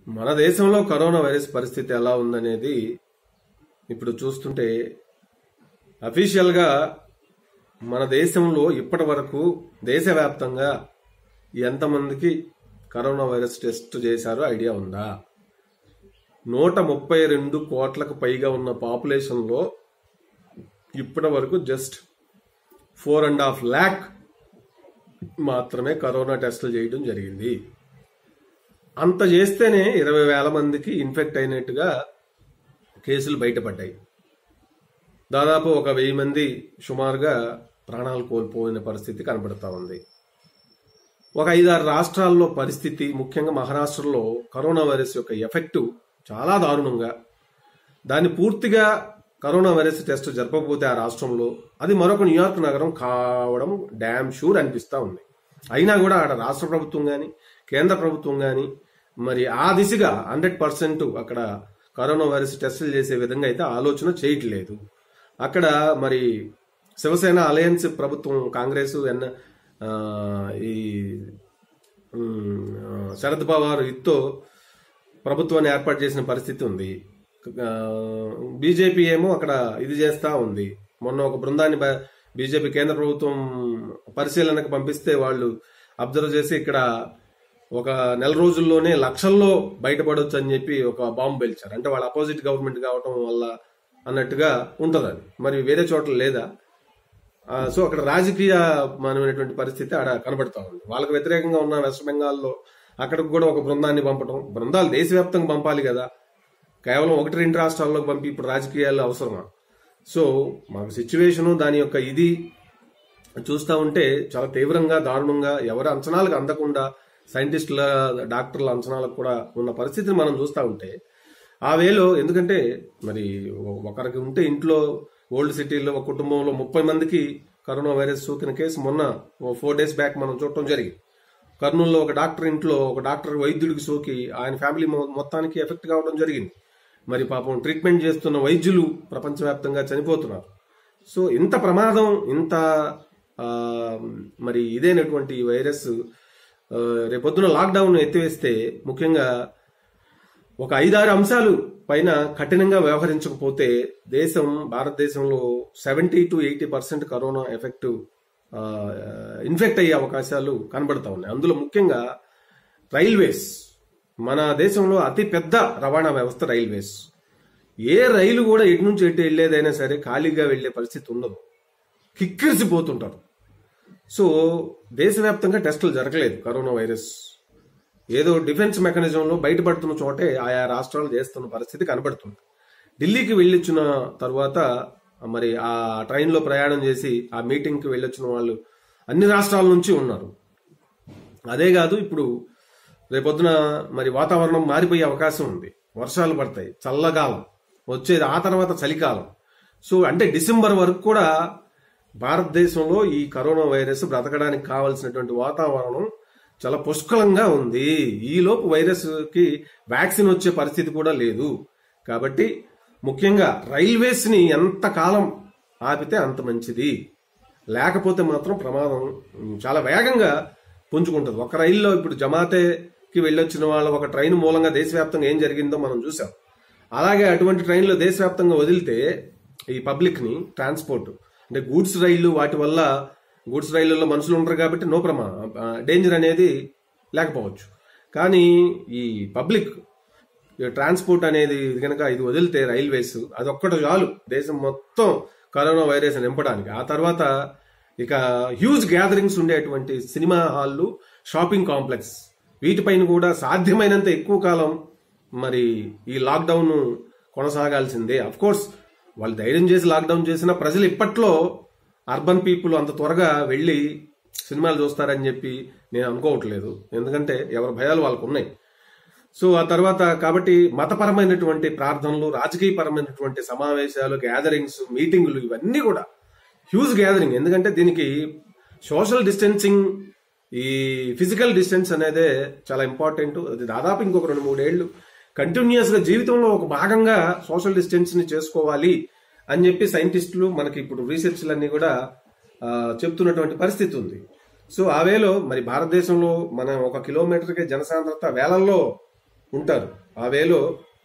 మన దేశంలో corona virus పరిస్థితి ఎలా ఉందనేది ఇప్పుడు చూస్తుంటే అఫీషియల్గా మన దేశంలో ఇప్పటి వరకు దేశవ్యాప్తంగా ఎంతమందికి కరోనా వైరస్ టెస్ట్ చేశారో ఐడియా ఉందా? 132 కోట్లకు పైగా ఉన్న పాపులేషన్లో ఇప్పటి వరకు జస్ట్ 4.5 lakh మాత్రమే కరోనా టెస్టులు చేయడం జరిగింది. అంత చేస్తేనే 20,000 మందికి ఇన్ఫెక్ట్ అయినట్టుగా కేసులు బయటపడ్డాయి. దాదాపు 1,000 మంది సుమారుగా ప్రాణాలు కోల్పోయిన పరిస్థితి కనబడతా ఉంది. ఒక 5-6 రాష్ట్రాల్లో పరిస్థితి, ముఖ్యంగా మహారాష్ట్రలో కరోనా వైరస్ యొక్క ఎఫెక్ట్ చాలా దారుణంగా, దాన్ని పూర్తిగా కరోనా వైరస్ టెస్ట్ జరపకపోతే ఆ రాష్ట్రంలో అది మరొక న్యూయార్క్ నగరం కావడం డ్యామ్ షూర్ అనిపిస్తూ ఉంది. అయినా కూడా ఆడ రాష్ట్ర ప్రభుత్వం కానీ కేంద్ర ప్రభుత్వం కానీ మరి ఆ దిశగా 100% అక్కడ కరోనా వైరస్ టెస్టులు చేసే విధంగా అయితే ఆలోచన చేయట్లేదు. అక్కడ మరి శివసేన అలయన్స్ ప్రభుత్వం, కాంగ్రెస్ ఈ శరద్ పవార్ ఇత్తో ప్రభుత్వాన్ని ఏర్పాటు చేసిన పరిస్థితి ఉంది. బీజేపీ ఏమో అక్కడ ఇది చేస్తా ఉంది. మొన్న ఒక బృందాన్ని బీజేపీ కేంద్ర ప్రభుత్వం పరిశీలనకు పంపిస్తే వాళ్ళు అబ్జర్వ్ చేసి ఇక్కడ ఒక నెల రోజుల్లోనే లక్షల్లో బయటపడవచ్చు అని చెప్పి ఒక బాంబు పేల్చారు. అంటే వాళ్ళ అపోజిట్ గవర్నమెంట్ కావటం వల్ల అన్నట్టుగా ఉంటుందని. మరి వేరే చోట్ల లేదా? సో అక్కడ రాజకీయమైనటువంటి పరిస్థితి ఆడ కనబడతా ఉంది. వాళ్ళకి వ్యతిరేకంగా ఉన్న వెస్ట్ బెంగాల్లో అక్కడికి కూడా ఒక బృందాన్ని పంపడం. బృందాలు దేశవ్యాప్తంగా పంపాలి కదా, కేవలం 1-2 రాష్ట్రాల్లోకి పంపి ఇప్పుడు రాజకీయాలు అవసరమా? సో మాకు సిచ్యువేషను దాని యొక్క ఇది చూస్తూ ఉంటే చాలా తీవ్రంగా, దారుణంగా, ఎవరి అంచనాలకు అందకుండా, సైంటిస్టుల డాక్టర్ల అంచనాలకు కూడా ఉన్న పరిస్థితిని మనం చూస్తూ ఉంటే ఆ వేలో, ఎందుకంటే మరి ఒకరికి ఉంటే ఇంట్లో ఓల్డ్ సిటీలో ఒక కుటుంబంలో 30 మందికి కరోనా వైరస్ సోకిన కేసు మొన్న 4 days బ్యాక్ మనం చూడటం జరిగింది. కర్నూలులో ఒక డాక్టర్ ఇంట్లో ఒక డాక్టర్ వైద్యుడికి సోకి ఆయన ఫ్యామిలీ మొత్తానికి ఎఫెక్ట్ కావడం జరిగింది. మరి పాపం ట్రీట్మెంట్ చేస్తున్న వైద్యులు ప్రపంచవ్యాప్తంగా చనిపోతున్నారు. సో ఇంత ప్రమాదం, ఇంత మరి ఇదైనటువంటి ఈ వైరస్ రేపొద్దున లాక్డౌన్ ఎత్తివేస్తే, ముఖ్యంగా ఒక 5-6 అంశాలు పైన కఠినంగా వ్యవహరించకపోతే భారతదేశంలో 70 to 80% కరోనా ఎఫెక్ట్ ఇన్ఫెక్ట్ అయ్యే అవకాశాలు కనబడతా ఉన్నాయి. అందులో ముఖ్యంగా రైల్వేస్. మన దేశంలో అతి పెద్ద రవాణా వ్యవస్థ రైల్వేస్. ఏ రైలు కూడా ఇటు నుంచి ఎటు వెళ్ళేదైనా సరే ఖాళీగా వెళ్లే పరిస్థితి ఉండదు, కిక్కిరిసిపోతుంటారు. సో దేశవ్యాప్తంగా టెస్టులు జరగలేదు. కరోనా వైరస్ ఏదో డిఫెన్స్ మెకానిజంలో బయటపడుతున్న చోటే ఆయా రాష్ట్రాలు చేస్తున్న పరిస్థితి కనబడుతుంది. ఢిల్లీకి వెళ్ళొచ్చిన తర్వాత మరి ఆ ట్రైన్లో ప్రయాణం చేసి ఆ మీటింగ్కి వెళ్ళొచ్చిన వాళ్ళు అన్ని రాష్ట్రాల నుంచి ఉన్నారు. అదే కాదు, ఇప్పుడు రేపొద్దున మరి వాతావరణం మారిపోయే అవకాశం ఉంది. వర్షాలు పడతాయి, చల్లగాలం వచ్చేది, ఆ తర్వాత చలికాలం. సో అంటే డిసెంబర్ వరకు కూడా భారతదేశంలో ఈ కరోనా వైరస్ బ్రతకడానికి కావాల్సినటువంటి వాతావరణం చాలా పుష్కలంగా ఉంది. ఈలోపు వైరస్ కి వ్యాక్సిన్ వచ్చే పరిస్థితి కూడా లేదు. కాబట్టి ముఖ్యంగా రైల్వేస్ ని ఎంత కాలం ఆపితే అంత మంచిది. లేకపోతే మాత్రం ప్రమాదం చాలా వేగంగా పుంజుకుంటుంది. ఒక రైల్లో ఇప్పుడు జమాతేకి వెళ్ళొచ్చిన వాళ్ళ ఒక ట్రైన్ మూలంగా దేశవ్యాప్తంగా ఏం జరిగిందో మనం చూసాం. అలాగే అటువంటి ట్రైన్లో దేశవ్యాప్తంగా వదిలితే ఈ పబ్లిక్ ని ట్రాన్స్పోర్ట్ అంటే గూడ్స్ రైళ్లు, వాటి వల్ల గూడ్స్ రైళ్లలో మనుషులు ఉంటారు కాబట్టి డేంజర్ అనేది లేకపోవచ్చు. కానీ ఈ పబ్లిక్ ట్రాన్స్పోర్ట్ అనేది కనుక ఇది వదిలితే రైల్వేస్, అదొక్కటి చాలు దేశం మొత్తం కరోనా వైరస్ నింపడానికి. ఆ తర్వాత ఇక హ్యూజ్ గ్యాదరింగ్స్ ఉండేటువంటి సినిమా హాళ్ళు, షాపింగ్ కాంప్లెక్స్, వీటిపైన కూడా సాధ్యమైనంత ఎక్కువ కాలం మరి ఈ లాక్డౌన్ కొనసాగాల్సిందే. అఫ్ కోర్స్ వాళ్ళు ధైర్యం చేసి లాక్డౌన్ చేసిన ప్రజలు ఇప్పట్లో అర్బన్ పీపుల్ అంత త్వరగా వెళ్ళి సినిమాలు చూస్తారని చెప్పి నేను అనుకోవట్లేదు. ఎందుకంటే ఎవరి భయాలు వాళ్ళకు ఉన్నాయి. సో ఆ తర్వాత కాబట్టి మతపరమైనటువంటి ప్రార్థనలు, రాజకీయపరమైనటువంటి సమావేశాలు, గ్యాదరింగ్స్, మీటింగులు, ఇవన్నీ కూడా హ్యూజ్ గ్యాదరింగ్. ఎందుకంటే దీనికి సోషల్ డిస్టెన్సింగ్, ఈ ఫిజికల్ డిస్టెన్స్ అనేదే చాలా ఇంపార్టెంట్. అది దాదాపు ఇంకొక 2-3 ఏళ్లు కంటిన్యూస్ గా జీవితంలో ఒక భాగంగా సోషల్ డిస్టెన్స్ ని చేసుకోవాలి అని చెప్పి సైంటిస్టులు మనకి ఇప్పుడు రీసెర్చ్లన్నీ కూడా చెప్తున్నటువంటి పరిస్థితి ఉంది. సో ఆ వేలో మరి భారతదేశంలో మనం 1 కిలోమీటర్కి జనసాంద్రత వేలల్లో ఉంటారు. ఆ వేలో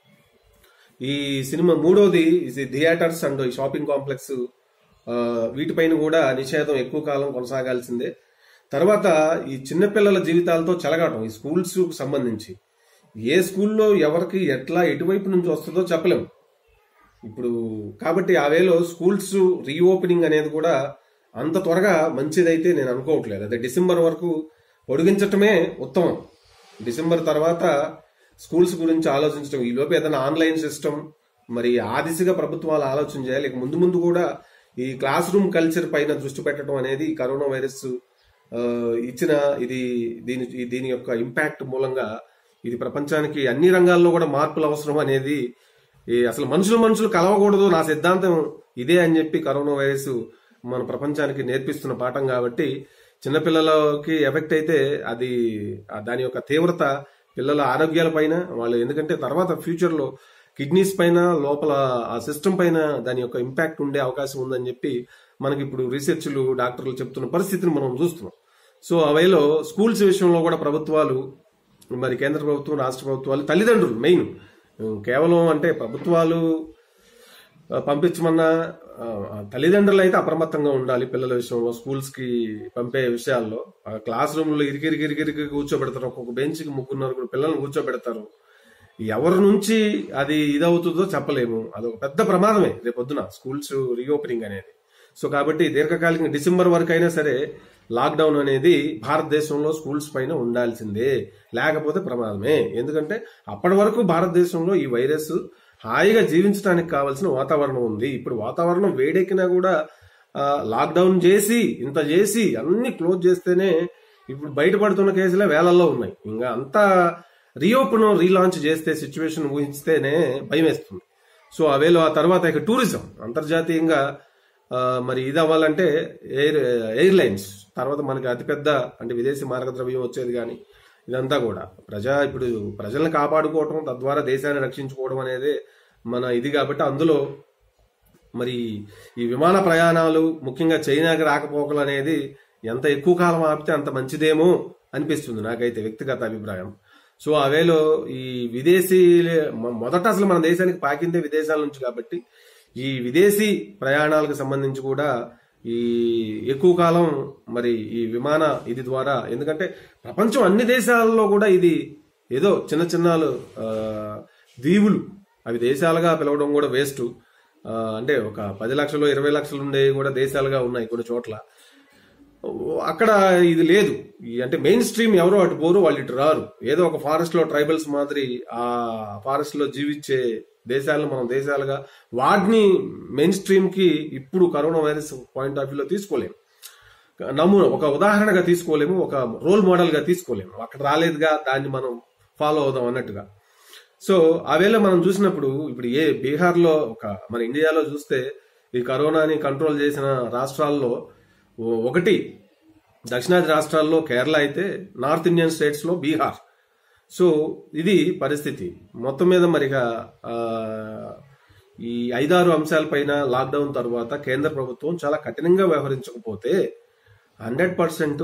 ఈ సినిమా మూడోది థియేటర్స్ అండ్ షాపింగ్ కాంప్లెక్స్, వీటిపైన కూడా నిషేధం ఎక్కువ కాలం కొనసాగాల్సిందే. తర్వాత ఈ చిన్నపిల్లల జీవితాలతో చెలగాటం ఈ స్కూల్స్ సంబంధించి ఏ స్కూల్లో ఎవరికి ఎట్లా ఎటువైపు నుంచి వస్తుందో చెప్పలేము ఇప్పుడు. కాబట్టి ఆ వేలో స్కూల్స్ రీఓపెనింగ్ అనేది కూడా అంత త్వరగా మంచిదైతే నేను అనుకోవట్లేదు. అదే డిసెంబర్ వరకు పొడిగించటమే ఉత్తమం. డిసెంబర్ తర్వాత స్కూల్స్ గురించి ఆలోచించడం, ఈ లోపు ఏదైనా ఆన్లైన్ సిస్టమ్, మరి ఆ దిశగా ప్రభుత్వాలు ఆలోచన చేయాలి. ముందు ముందు కూడా ఈ క్లాస్ రూమ్ కల్చర్ పైన దృష్టి పెట్టడం అనేది కరోనా వైరస్ ఇచ్చిన దీని యొక్క ఇంపాక్ట్ మూలంగా ఇది ప్రపంచానికి అన్ని రంగాల్లో కూడా మార్పులు అవసరం అనేది, అసలు మనుషులు కలవకూడదు, నా సిద్ధాంతం ఇదే అని చెప్పి కరోనా వైరస్ మన ప్రపంచానికి నేర్పిస్తున్న పాఠం. కాబట్టి చిన్నపిల్లలకి ఎఫెక్ట్ అయితే అది దాని యొక్క తీవ్రత పిల్లల ఆరోగ్యాల పైన, వాళ్ళు ఎందుకంటే తర్వాత ఫ్యూచర్ లో కిడ్నీస్ పైన, లోపల ఆ సిస్టమ్ పైన దాని యొక్క ఇంపాక్ట్ ఉండే అవకాశం ఉందని చెప్పి మనకి ఇప్పుడు రీసెర్చ్లు, డాక్టర్లు చెప్తున్న పరిస్థితిని మనం చూస్తున్నాం. సో అవేలో స్కూల్స్ విషయంలో కూడా ప్రభుత్వాలు, మరి కేంద్ర ప్రభుత్వం, రాష్ట్ర ప్రభుత్వాలు, తల్లిదండ్రులు మెయిన్, కేవలం అంటే ప్రభుత్వాలు పంపించమన్నా తల్లిదండ్రులు అయితే అప్రమత్తంగా ఉండాలి పిల్లల విషయంలో. స్కూల్స్ కి పంపే విషయాల్లో క్లాస్ రూమ్ లో ఇరికిరికి కూర్చోబెడతారు, ఒక్కొక్క బెంచ్ కి 3-4 పిల్లల్ని కూర్చోబెడతారు. ఎవరి నుంచి అది ఇదవుతుందో చెప్పలేము. అదొక పెద్ద ప్రమాదమే రేపొద్దున స్కూల్స్ రీఓపెనింగ్ అనేది. సో కాబట్టి దీర్ఘకాలిక డిసెంబర్ వరకు అయినా సరే లాక్డౌన్ అనేది భారతదేశంలో స్కూల్స్ పైన ఉండాల్సిందే, లేకపోతే ప్రమాదమే. ఎందుకంటే అప్పటి వరకు భారతదేశంలో ఈ వైరస్ హాయిగా జీవించడానికి కావాల్సిన వాతావరణం ఉంది. ఇప్పుడు వాతావరణం వేడెక్కినా కూడా లాక్డౌన్ ఇంత చేసి అన్ని క్లోజ్ చేస్తేనే ఇప్పుడు బయటపడుతున్న కేసులే వేలల్లో ఉన్నాయి. ఇంకా అంతా రీలాంచ్ చేస్తే సిచ్యువేషన్ ఊహిస్తేనే భయం వేస్తుంది. సో అవేలో ఆ తర్వాత ఇక టూరిజం అంతర్జాతీయంగా మరి ఇది అవ్వాలంటే ఎయిర్లైన్స్, తర్వాత మనకి అతిపెద్ద అంటే విదేశీ మారకద్రవ్యం వచ్చేది. కానీ ఇదంతా కూడా ఇప్పుడు ప్రజల్ని కాపాడుకోవటం, తద్వారా దేశాన్ని రక్షించుకోవడం అనేది మన ఇది. కాబట్టి అందులో మరి ఈ విమాన ప్రయాణాలు, ముఖ్యంగా చైనాకి రాకపోకలు అనేది ఎంత ఎక్కువ కాలం ఆపితే అంత మంచిదేమో అనిపిస్తుంది నాకైతే వ్యక్తిగత అభిప్రాయం. సో అవేలో ఈ మొదట అసలు మన దేశానికి పాకిందే విదేశాల నుంచి. కాబట్టి ఈ విదేశీ ప్రయాణాలకు సంబంధించి కూడా ఈ ఎక్కువ కాలం మరి ఈ విమాన ఇది ద్వారా, ఎందుకంటే ప్రపంచం అన్ని దేశాలలో కూడా ఇది ఏదో చిన్న దీవులు, అవి దేశాలుగా పిలవడం కూడా వేస్ట్. అంటే ఒక 10 లక్షలు 20 లక్షలు ఉండే కూడా దేశాలుగా ఉన్నాయి కొన్ని చోట్ల. అక్కడ ఇది లేదు. అంటే మెయిన్ స్ట్రీమ్ ఎవరో అటు పోరు, వాళ్ళు ఇటు రారు. ఏదో ఒక ఫారెస్ట్ లో ట్రైబల్స్ మాదిరి ఆ ఫారెస్ట్ లో జీవించే దేశాలను మనం దేశాలుగా, వాటిని మెయిన్ స్ట్రీమ్ కి ఇప్పుడు కరోనా వైరస్ పాయింట్ ఆఫ్ వ్యూలో తీసుకోలేము, ఒక ఉదాహరణగా తీసుకోలేము, ఒక రోల్ మోడల్ గా తీసుకోలేము. అక్కడ రాలేదుగా, దాన్ని మనం ఫాలో అవుదాం అన్నట్టుగా. సో ఆ వేళ మనం చూసినప్పుడు ఇప్పుడు బీహార్లో, మన ఇండియాలో చూస్తే ఈ కరోనాని కంట్రోల్ చేసిన రాష్ట్రాల్లో ఒకటి దక్షిణాది రాష్ట్రాల్లో కేరళ అయితే, నార్త్ ఇండియన్ స్టేట్స్ లో బీహార్. సో ఇది పరిస్థితి మొత్తం మీద. మరిగా ఈ 5-6 అంశాలపైన లాక్డౌన్ తర్వాత కేంద్ర ప్రభుత్వం చాలా కఠినంగా వ్యవహరించకపోతే 100%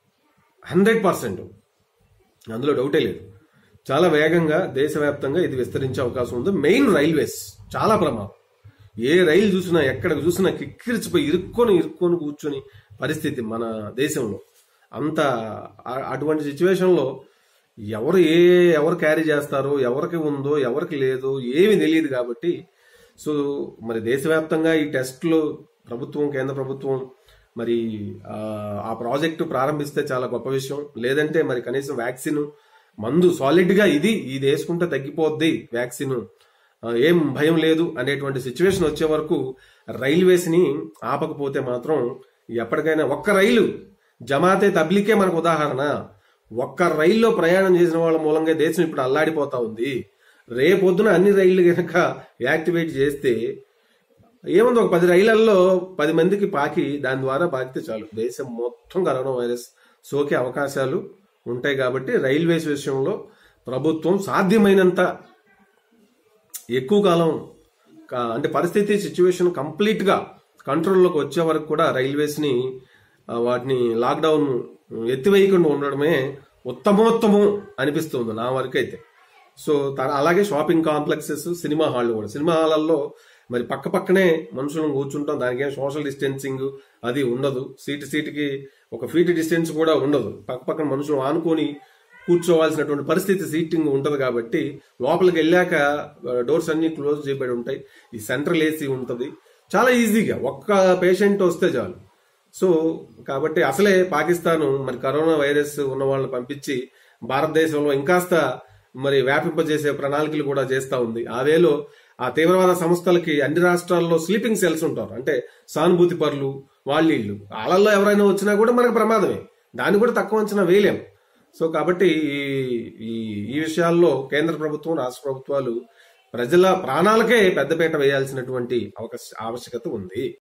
అందులో డౌటే లేదు, చాలా వేగంగా దేశవ్యాప్తంగా ఇది విస్తరించే అవకాశం ఉంది. మెయిన్ రైల్వేస్ చాలా ప్రమాదం. ఏ రైలు చూసినా, ఎక్కడ చూసినా కిక్కిరిచిపోయి ఇరుక్కొని కూర్చొని పరిస్థితి మన దేశంలో. అటువంటి సిచ్యువేషన్ లో ఎవరు క్యారీ చేస్తారో, ఎవరికి ఉందో ఎవరికి లేదో ఏమీ తెలియదు. కాబట్టి సో మరి దేశవ్యాప్తంగా ఈ టెస్టులు కేంద్ర ప్రభుత్వం మరి ఆ ప్రాజెక్టు ప్రారంభిస్తే చాలా గొప్ప విషయం. లేదంటే మరి కనీసం వ్యాక్సిన్, మందు సాలిడ్ గా ఇది వేసుకుంటే తగ్గిపోద్ది వ్యాక్సిన్, ఏం భయం లేదు అనేటువంటి సిచ్యువేషన్ వచ్చే వరకు రైల్వేస్ ని ఆపకపోతే మాత్రం ఎప్పటికైనా ఒక్క రైలు జమాతే తబ్లికే మనకు ఉదాహరణ. ఒక్క రైల్లో ప్రయాణం చేసిన వాళ్ళ మూలంగా దేశం ఇప్పుడు అల్లాడిపోతా ఉంది. రేపొద్దున అన్ని రైళ్లు కనుక యాక్టివేట్ చేస్తే ఏముంది, ఒక 10 రైళ్లలో 10 మందికి దాని ద్వారా పాకితే చాలు, దేశం మొత్తం కరోనా వైరస్ సోకే అవకాశాలు ఉంటాయి. కాబట్టి రైల్వేస్ విషయంలో ప్రభుత్వం సాధ్యమైనంత ఎక్కువ కాలం అంటే పరిస్థితి సిచ్యువేషన్ కంప్లీట్ గా కంట్రోల్లోకి వచ్చే వరకు కూడా రైల్వేస్ ని వాటిని లాక్డౌన్ ఎత్తివేయకుండా ఉండడమే ఉత్తమోత్తమం అనిపిస్తుంది నా వరకు అయితే. సో అలాగే షాపింగ్ కాంప్లెక్సెస్, సినిమా హాళ్ళు కూడా. సినిమా హాళ్ళల్లో మరి పక్క పక్కనే మనుషులను కూర్చుంటాం, దానికి ఏం సోషల్ డిస్టెన్సింగ్ అది ఉండదు. సీటుకి 1 ఫీట్ డిస్టెన్స్ కూడా ఉండదు. పక్క పక్కన మనుషులు ఆనుకొని కూర్చోవాల్సినటువంటి పరిస్థితి సీటింగ్ ఉంటది. కాబట్టి లోపలికి వెళ్ళాక డోర్స్ అన్ని క్లోజ్ చేయబడి ఉంటాయి. ఈ సెంట్రల్ ఏసీ ఉంటది. చాలా ఈజీగా ఒక్క పేషెంట్ వస్తే చాలు. సో కాబట్టి అసలే పాకిస్తాన్ మరి కరోనా వైరస్ ఉన్న వాళ్ళని పంపించి భారతదేశంలో ఇంకాస్త మరి వ్యాపింపజేసే ప్రణాళికలు కూడా చేస్తా ఉంది. ఆ వేలో ఆ తీవ్రవాద సంస్థలకి అన్ని రాష్ట్రాల్లో స్లీపింగ్ సెల్స్ ఉంటారు, అంటే సానుభూతి పరులు వాళ్ళీళ్ళు. వాళ్ళల్లో ఎవరైనా వచ్చినా కూడా మనకు ప్రమాదమే, దాన్ని కూడా తక్కువ అంచనా వేయలేం. సో కాబట్టి ఈ విషయాల్లో కేంద్ర ప్రభుత్వం, రాష్ట్ర ప్రభుత్వాలు ప్రజల ప్రాణాలకే పెద్దపీట వేయాల్సినటువంటి ఆవశ్యకత ఉంది.